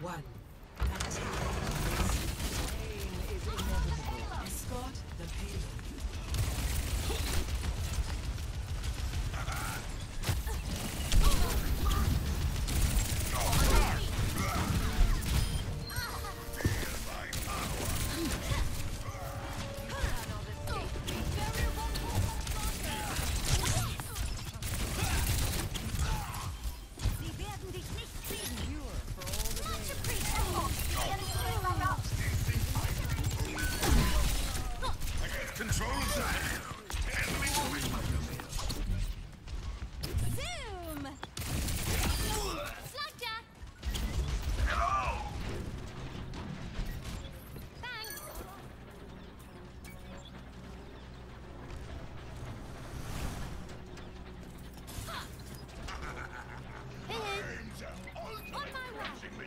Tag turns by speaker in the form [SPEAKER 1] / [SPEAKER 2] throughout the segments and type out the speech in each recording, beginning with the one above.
[SPEAKER 1] One. Pain is inevitable. Escort the payload.
[SPEAKER 2] Control of that!
[SPEAKER 3] Zoom! Slugja!
[SPEAKER 2] Hello!
[SPEAKER 3] Thanks! On my way!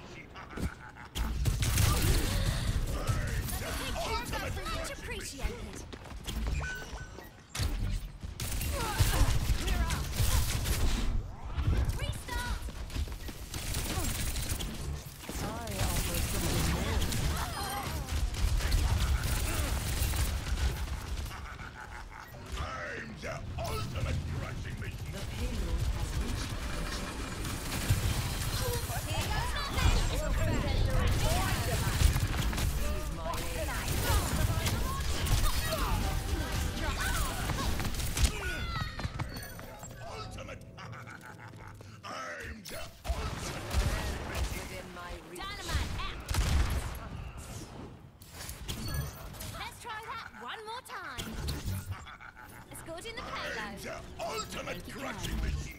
[SPEAKER 3] Much appreciated! Restart!
[SPEAKER 2] I'm the ultimate crushing machine!
[SPEAKER 1] The payload has reached
[SPEAKER 2] Ultimate! I'm the
[SPEAKER 1] within my reach.
[SPEAKER 3] Dynamite out! Let's try that one more time. Escorting the payload.
[SPEAKER 2] the ultimate crushing machine!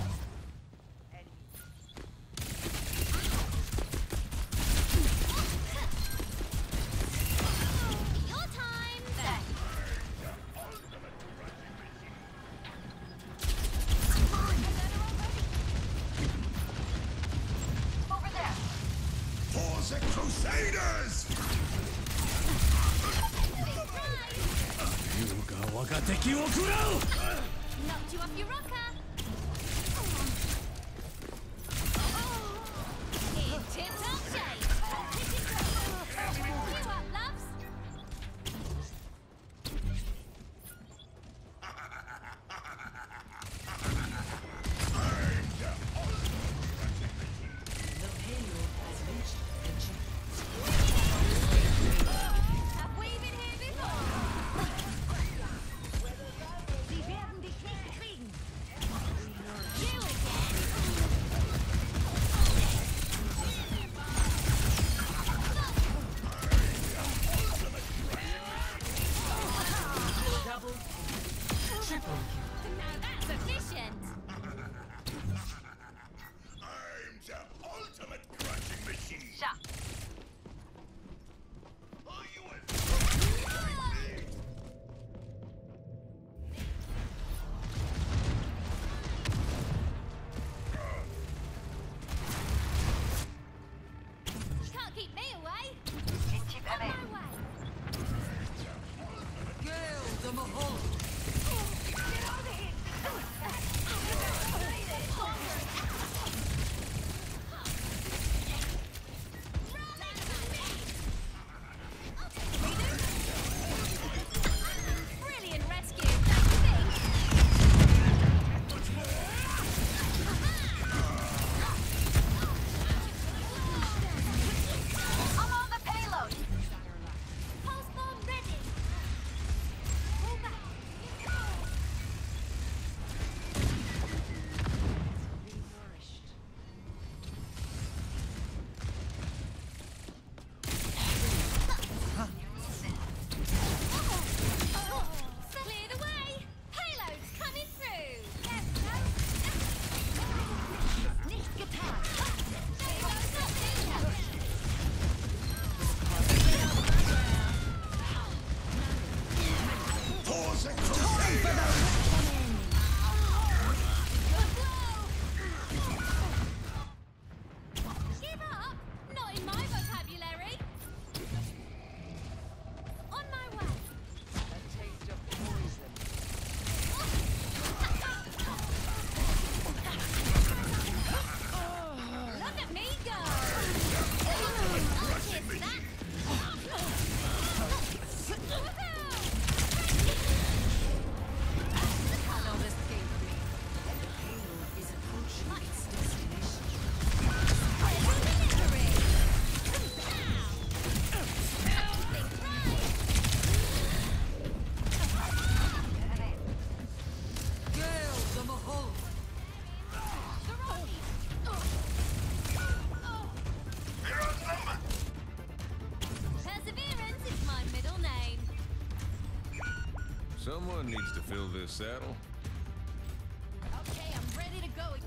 [SPEAKER 3] Your time. There. Over there.
[SPEAKER 2] For the Crusaders!
[SPEAKER 3] Knocked you off your rocker. In tip-top shape. You up, loves?
[SPEAKER 1] The payload has reached
[SPEAKER 3] Have we been here before? Sie werden dich nicht kriegen. You again.
[SPEAKER 1] double, triple kill.
[SPEAKER 3] Now that's efficient.
[SPEAKER 2] I'm the ultimate crushing machine!
[SPEAKER 3] Shut.
[SPEAKER 2] Are you a...
[SPEAKER 3] Can't keep me away. On my way.
[SPEAKER 1] Gale the Mahal.
[SPEAKER 3] Run!
[SPEAKER 4] Someone needs to fill this saddle.
[SPEAKER 3] Okay, I'm ready to go.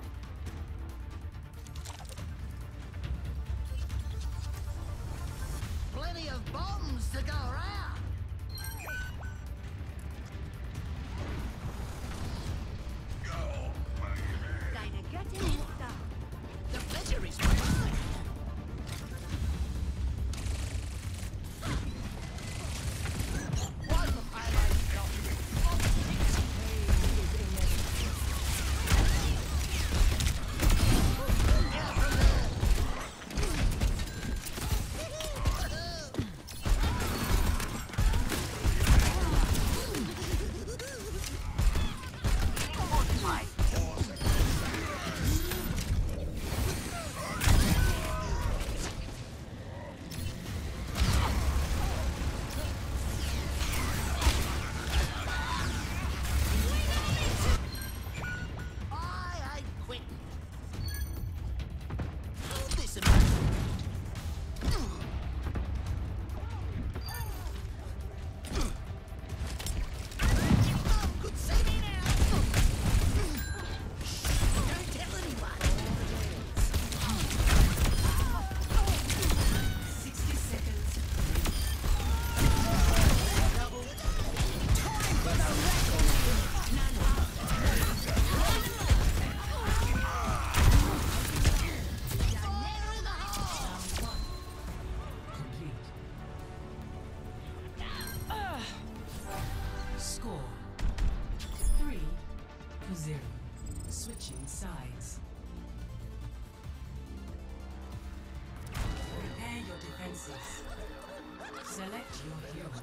[SPEAKER 5] Plenty of bombs to go around.
[SPEAKER 3] Deine Göttin ist da.
[SPEAKER 5] The pleasure is mine. I quit. Hold this a minute. Could see me now. Don't tell anyone.
[SPEAKER 1] 60 seconds. Complete. Score 3-0. Switching sides. Prepare your defenses. Select your hero.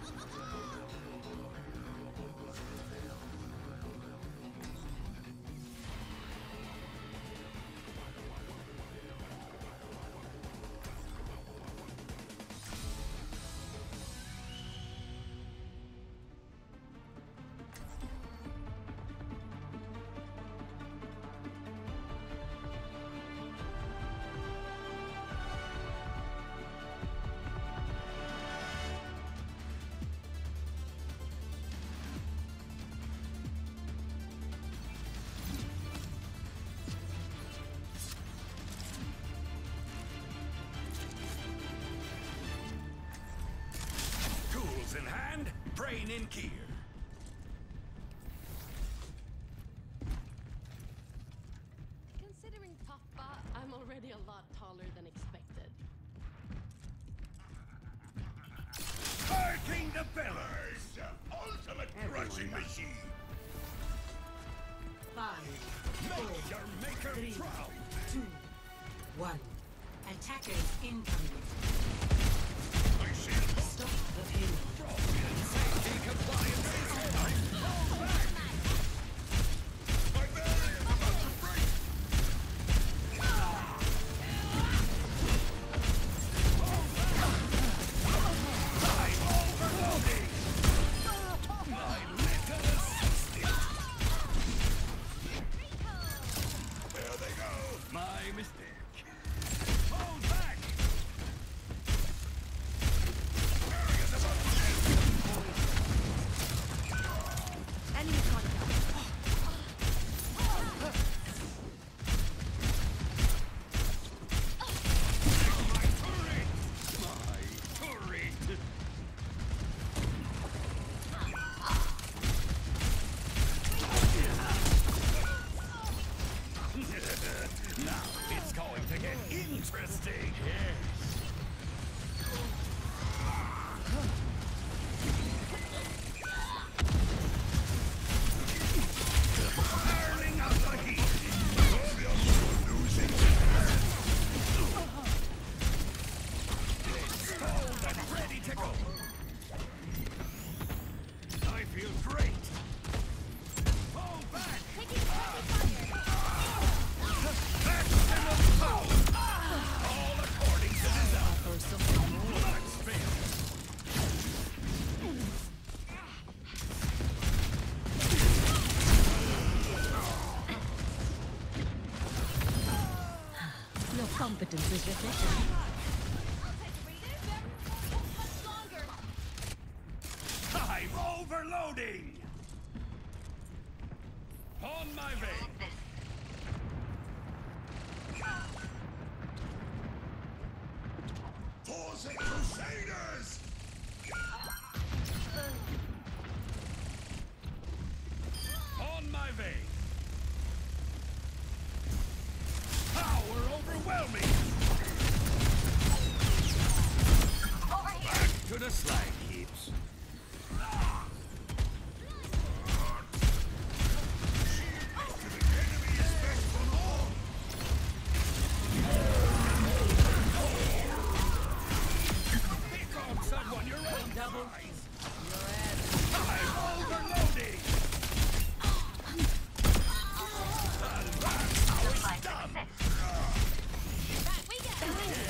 [SPEAKER 2] Tools in hand, brain in gear.
[SPEAKER 6] Considering tough butt, I'm already a lot taller than expected.
[SPEAKER 2] Barking the Bellers, ultimate crushing machine.
[SPEAKER 1] 5,
[SPEAKER 2] Make your maker
[SPEAKER 1] 3,
[SPEAKER 2] proud.
[SPEAKER 1] 2, 1. Attackers incoming.
[SPEAKER 2] My shield
[SPEAKER 1] Stop the payload.
[SPEAKER 2] safety compliance is on. Fall back. My barrier is about to break. I'm overloading. My little assistant. There they go. My mistake. Hold back. Barrier's about to
[SPEAKER 3] Enemy contact.
[SPEAKER 2] my turret. My turret. Now it's going to get interesting. Yes. Burning up the heat. Losing. Stalled and ready to go. I feel great. Fall back.
[SPEAKER 3] Taking friendly fire.
[SPEAKER 2] Maximum power! All according to design. Blood spin.
[SPEAKER 3] Your competence is reflected.
[SPEAKER 2] I'm overloading! On my way. For the Crusaders! On my way. Power overwhelming. Back to the slag heaps. Someone, you're on double. I'm overloading.
[SPEAKER 3] Back we go.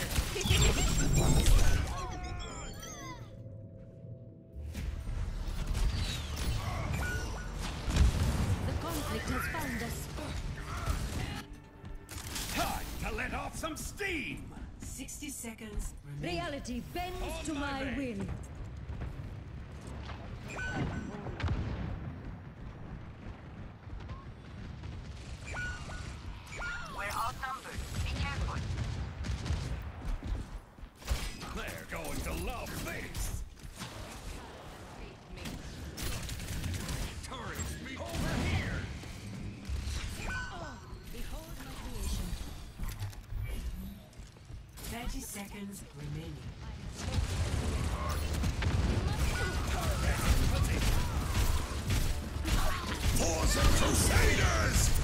[SPEAKER 7] The conflict has found us.
[SPEAKER 2] Time to let off some steam.
[SPEAKER 1] 60 seconds remaining.
[SPEAKER 7] Reality bends
[SPEAKER 2] On
[SPEAKER 7] to
[SPEAKER 2] my
[SPEAKER 7] my
[SPEAKER 2] way.
[SPEAKER 7] will.
[SPEAKER 8] We're outnumbered. Be careful.
[SPEAKER 2] They're going to love this. Turrets be over here.
[SPEAKER 1] Behold my creation. 30 seconds remaining.
[SPEAKER 2] For the Crusaders!